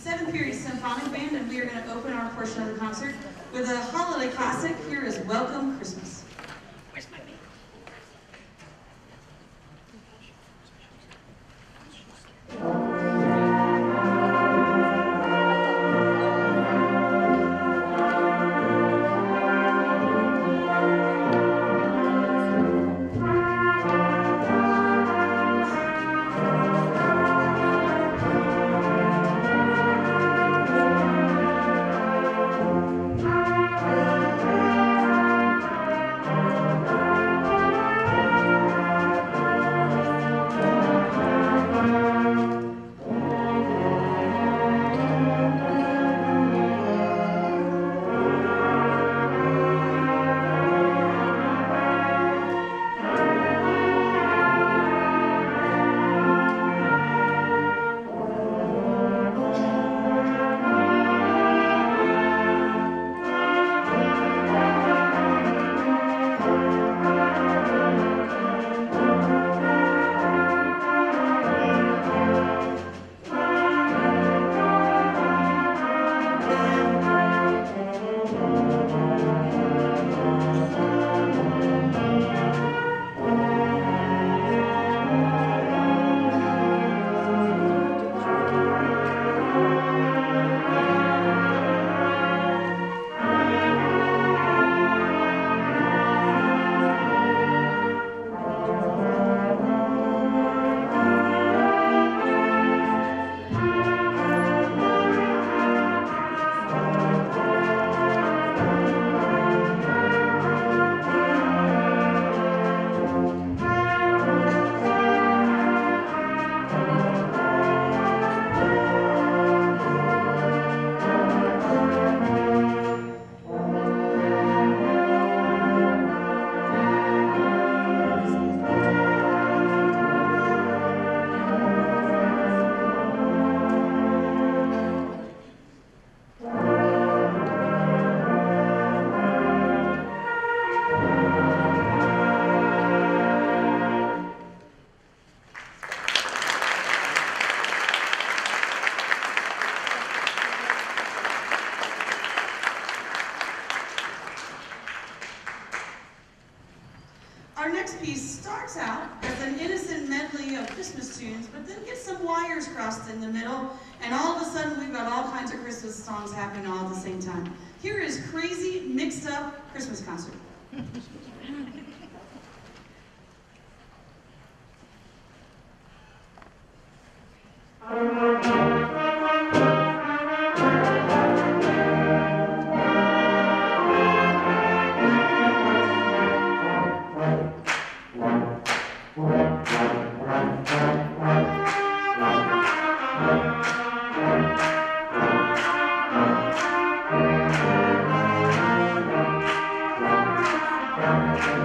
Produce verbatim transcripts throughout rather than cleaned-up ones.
seventh Period Symphonic Band, and we are going to open our portion of the concert with a holiday classic. Here is Welcome Christmas. Where's my baby? Our next piece starts out as an innocent medley of Christmas tunes, but then gets some wires crossed in the middle, and all of a sudden we've got all kinds of Christmas songs happening all at the same time. Here is Crazy Mixed Up Christmas Concert. Thank you.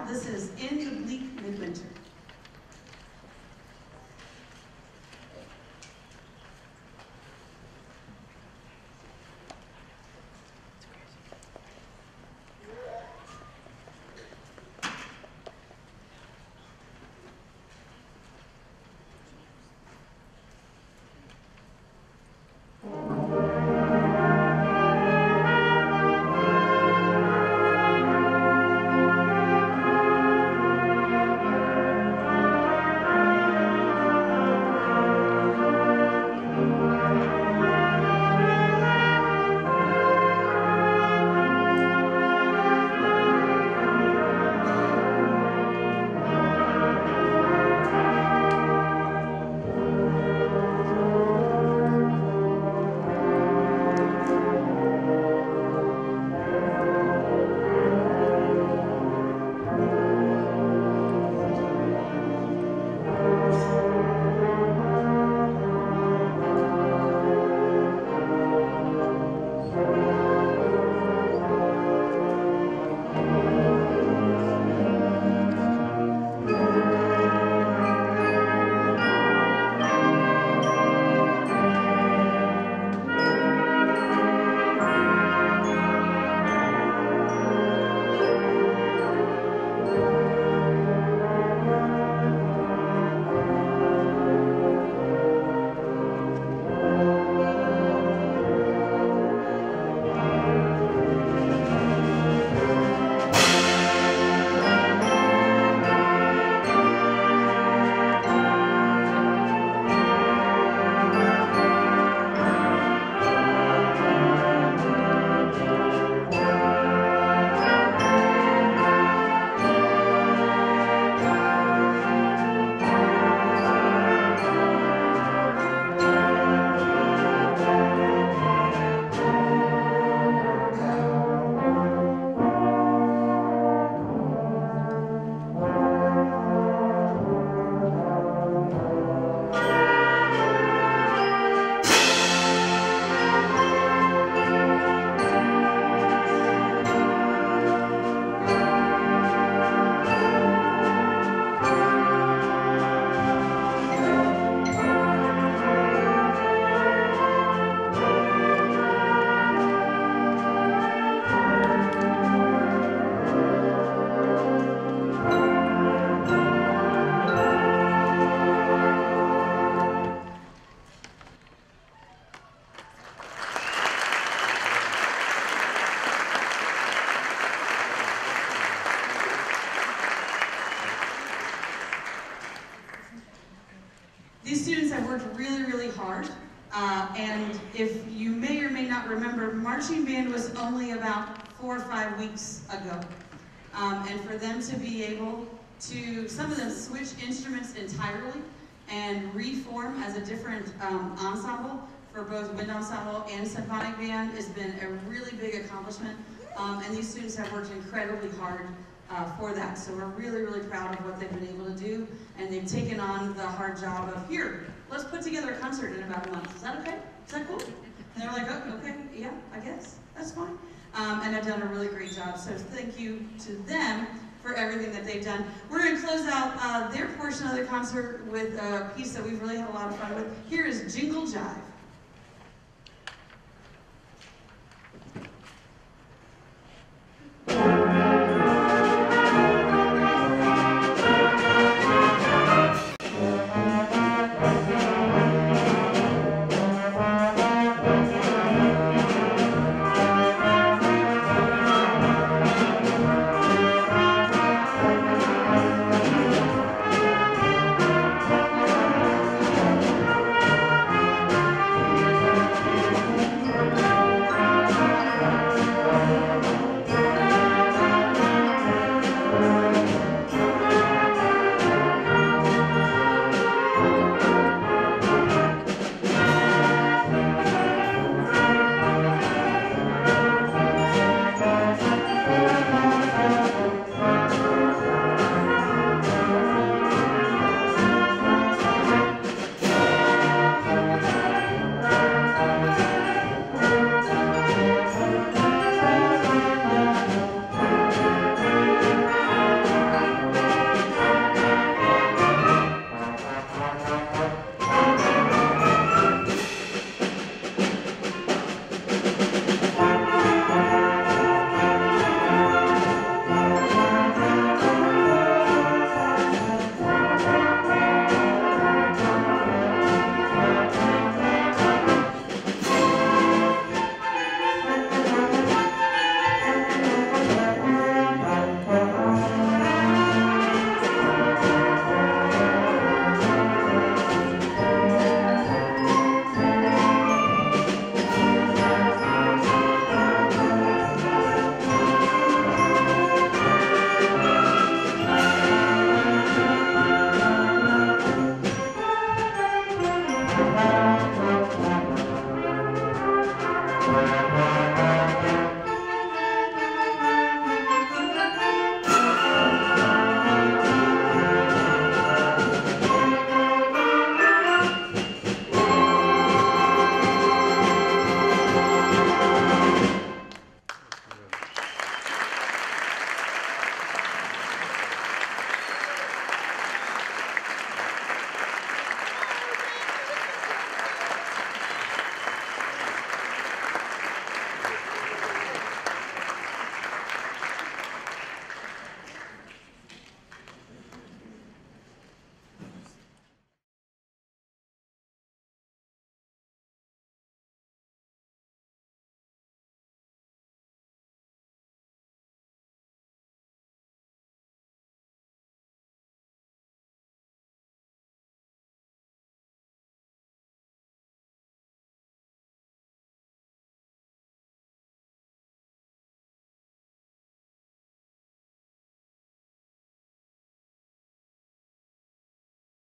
This is In the Bleak Midwinter. These students have worked really, really hard, uh, and if you may or may not remember, marching band was only about four or five weeks ago. Um, and for them to be able to, some of them switch instruments entirely and reform as a different um, ensemble for both wind ensemble and symphonic band has been a really big accomplishment. Um, and these students have worked incredibly hard Uh, for that. So we're really, really proud of what they've been able to do, and they've taken on the hard job of, here, let's put together a concert in about a month. Is that okay? Is that cool? And they're like, oh, okay, yeah, I guess, that's fine. Um, and they've done a really great job, so thank you to them for everything that they've done. We're going to close out uh, their portion of the concert with a piece that we've really had a lot of fun with. Here is Jingle Jive.